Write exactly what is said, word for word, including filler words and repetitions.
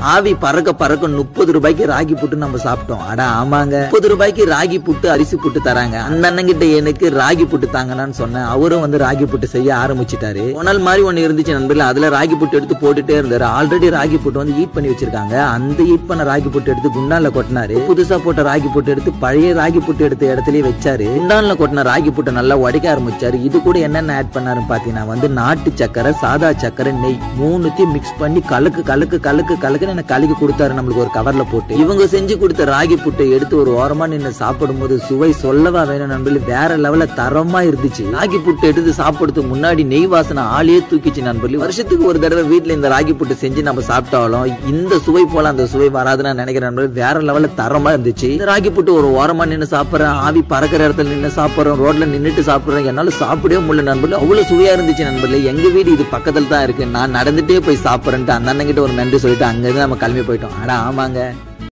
ஆவி பறக்க பறக்க முப்பது ரூபாய்க்கு ராகி புட்டு நம்ம சாப்பிட்டோம். அட ஆமாங்க, முப்பது ரூபாய்க்கு ராகி புட்டு அரிசி புட்டு தராங்க. அந்த அண்ணன் கிட்ட எனக்கு ராகி புட்டு தாங்கன்னு சொன்னேன். அவரும் வந்து ராகி புட்டு செய்ய ஆரம்பிச்சுட்டாரு. உணல் மாதிரி ஒண்ணு இருந்துச்சு நண்பர்களே, அதுல ராகி புட்டு எடுத்து போட்டுட்டே இருந்தாரு. ஆல்ரெடி ராகி புட்டு வந்து ஈட் பண்ணி வச்சிருக்காங்க. அந்த ஈட் பண்ண ராகி புட்டு எடுத்து குண்டான்ல கொட்டினாரு. புதுசா போட்ட ராகி புட்டு எடுத்து பழைய ராகி புட்டு எடுத்த இடத்துலயே வச்சாரு. குண்டான்ல கொட்டின ராகி புட்டை நல்லா உடைக்க ஆரம்பிச்சாரு. இது கூட என்னென்ன ஆட் பண்ணாரு பாத்தீங்கன்னா வந்து நாட்டு சக்கரை, சாதா சக்கரை, நெய் மூணுத்தையும் மிக்ஸ் பண்ணி கலக்கு கலக்கு கலக்கு கலக்குன்னு எனக்கு கலக்கி கொடுத்தாரு நம்மளுக்கு ஒரு கவர்ல போட்டு. இவங்க செஞ்சு கொடுத்த ராகி புட்டை எடுத்து ஒரு ஓரமா நின்று சாப்பிடும் போது சுவை சொல்லவா வேணும் நண்பர்களே, வேற லெவல்ல தரமா இருந்துச்சு. ராகி புட்டு எடுத்து சாப்பிடுறதுக்கு முன்னாடி நெய் வாசனை ஆளையே தூக்கிச்சு நண்பர்களே. வருஷத்துக்கு ஒரு தடவை வீட்டுல இந்த ராகி புட்டு செஞ்சு நம்ம சாப்பிட்டாலும் இந்த சுவை போல அந்த சுவை வராதுன்னு நான் நினைக்கிறேன் நண்பர்களே. வேற லெவல்ல தரமா இருந்துச்சு. இந்த ராகி புட்டு ஒரு ஓரமா நின்று சாப்பிடுறேன், ஆவி பறக்கிற இடத்துல நின்று சாப்பிடுறோம், ரோட்ல நின்றுட்டு சாப்பிடுறேன். என்னால சாப்பிடவே முடியல நண்பர்களே, அவ்வளவு சுவையா இருந்துச்சு நண்பர்களே. எங்க வீடு இது பக்கத்துல தான் இருக்கு, நான் நடந்துட்டே போய் சாப்பிடுறேன்ட்டு அந்த அண்ணன் கிட்ட ஒரு நன்றி சொல்லிட்டு அங்க இருந்து நம்ம கிளம்பி போயிட்டோம். ஆனா ஆமாங்க.